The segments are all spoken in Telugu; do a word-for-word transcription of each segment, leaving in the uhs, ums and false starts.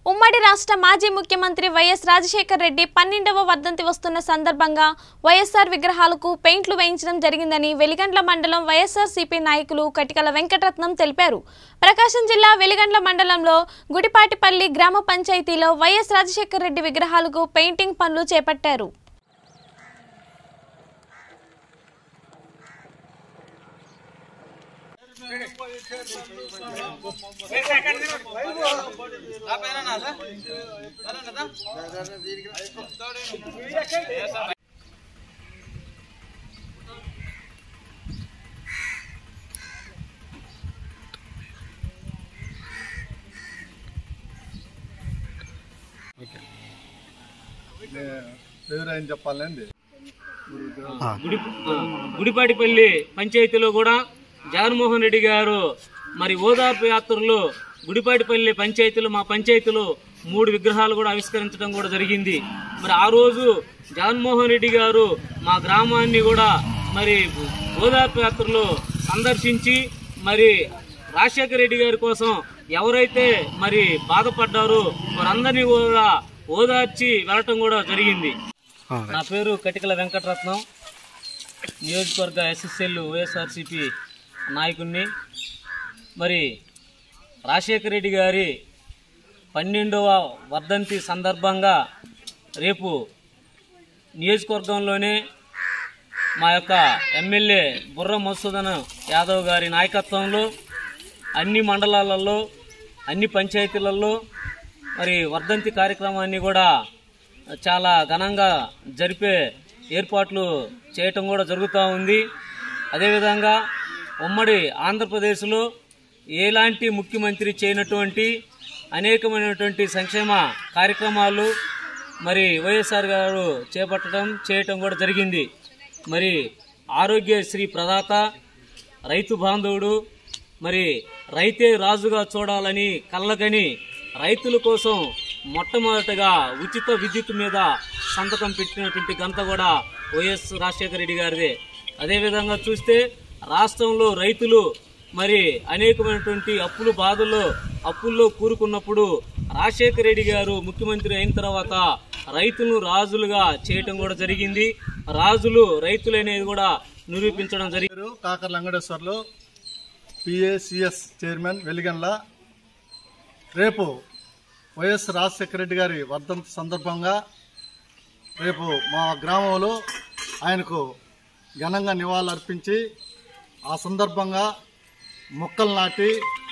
ఉమ్మడి రాష్ట్ర మాజీ ముఖ్యమంత్రి వైఎస్ రాజశేఖర రెడ్డి పన్నెండవ వర్ధంతి వస్తున్న సందర్భంగా వైఎస్ఆర్ విగ్రహాలకు పెయింట్లు వేయించడం జరిగిందని వెలిగండ్ల మండలం వైఎస్ఆర్సీపీ నాయకులు కటికల వెంకటరత్నం తెలిపారు. ప్రకాశం జిల్లా వెలిగండ్ల మండలంలో గుడిపాటిపల్లి గ్రామ పంచాయతీలో వైఎస్ రాజశేఖర రెడ్డి విగ్రహాలకు పెయింటింగ్ పనులు చేపట్టారు. చెప్పాలండి గుడిపాటిపల్లి పంచాయతీలో కూడా జగన్మోహన్ రెడ్డి గారు మరి ఓదార్పు యాత్రలో గుడిపాటిపల్లి పంచాయతీలో మా పంచాయతీలో మూడు విగ్రహాలు కూడా ఆవిష్కరించడం కూడా జరిగింది. మరి ఆ రోజు జగన్మోహన్ రెడ్డి గారు మా గ్రామాన్ని కూడా మరి ఓదార్పు యాత్రలో సందర్శించి మరి రాజశేఖర రెడ్డి గారి కోసం ఎవరైతే మరి బాధపడ్డారో వారందరినీ కూడా ఓదార్చి వెళ్ళటం కూడా జరిగింది. నా పేరు కటికల వెంకటరత్నం, నియోజకవర్గ ఎస్ఎస్ఎల్ వైఎస్ఆర్సీపీ నాయకుడిని. మరి రాజశేఖర రెడ్డి గారి పన్నెండవ వర్ధంతి సందర్భంగా రేపు నియోజకవర్గంలోనే మా యొక్క ఎమ్మెల్యే బుర్ర మధుసూదన్ యాదవ్ గారి నాయకత్వంలో అన్ని మండలాలలో అన్ని పంచాయతీలలో మరి వర్ధంతి కార్యక్రమాన్ని కూడా చాలా ఘనంగా జరిపే ఏర్పాట్లు చేయటం కూడా జరుగుతూ ఉంది. అదేవిధంగా ఉమ్మడి ఆంధ్రప్రదేశ్లో ఎలాంటి ముఖ్యమంత్రి చేయనటువంటి అనేకమైనటువంటి సంక్షేమ కార్యక్రమాలు మరి వైఎస్ఆర్ గారు చేపట్టడం చేయటం కూడా జరిగింది. మరి ఆరోగ్యశ్రీ ప్రదాత, రైతు బాంధవుడు, మరి రైతే రాజుగా చూడాలని కళ్ళగని రైతుల కోసం మొట్టమొదటగా ఉచిత విద్యుత్ మీద సంతకం పెట్టినటువంటి ఘనత కూడా వైఎస్ రాజశేఖర రెడ్డి గారిదే. అదేవిధంగా చూస్తే రాష్ట్రంలో రైతులు మరి అనేకమైనటువంటి అప్పులు బాధల్లో అప్పుల్లో కూరుకున్నప్పుడు రాజశేఖర రెడ్డి గారు ముఖ్యమంత్రి అయిన తర్వాత రైతులను రాజులుగా చేయటం కూడా జరిగింది. రాజులు రైతులు అనేది కూడా నిరూపించడం జరిగింది. Kakarla Venkateswarlu, PACS chairman Veligandla. రేపు వైఎస్ రాజశేఖర రెడ్డి గారి వర్ధంతి సందర్భంగా రేపు మా గ్రామంలో ఆయనకు ఘనంగా నివాళులు అర్పించి ఆ సందర్భంగా మొక్కలు నాటి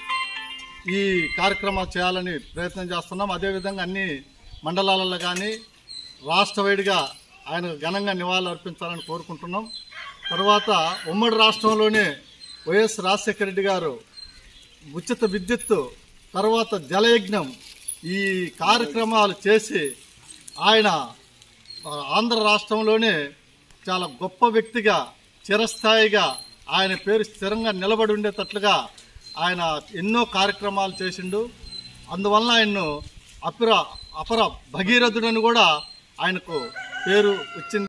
ఈ కార్యక్రమాలు చేయాలని ప్రయత్నం చేస్తున్నాం. అదేవిధంగా అన్ని మండలాలలో కానీ రాష్ట్ర వైడ్గా ఆయన ఘనంగా నివాళులు అర్పించాలని కోరుకుంటున్నాం. తర్వాత ఉమ్మడి రాష్ట్రంలోనే వైఎస్ రాజశేఖర రెడ్డి గారు ఉచిత విద్యుత్తు, తర్వాత జలయజ్ఞం ఈ కార్యక్రమాలు చేసి ఆయన ఆంధ్ర రాష్ట్రంలోనే చాలా గొప్ప వ్యక్తిగా చిరస్థాయిగా ఆయన పేరు స్థిరంగా నిలబడి ఉండేటట్లుగా ఆయన ఎన్నో కార్యక్రమాలు చేసిండు. అందువలన ఆయన్ను అపర అపర భగీరథుడని కూడా ఆయనకు పేరు వచ్చింది.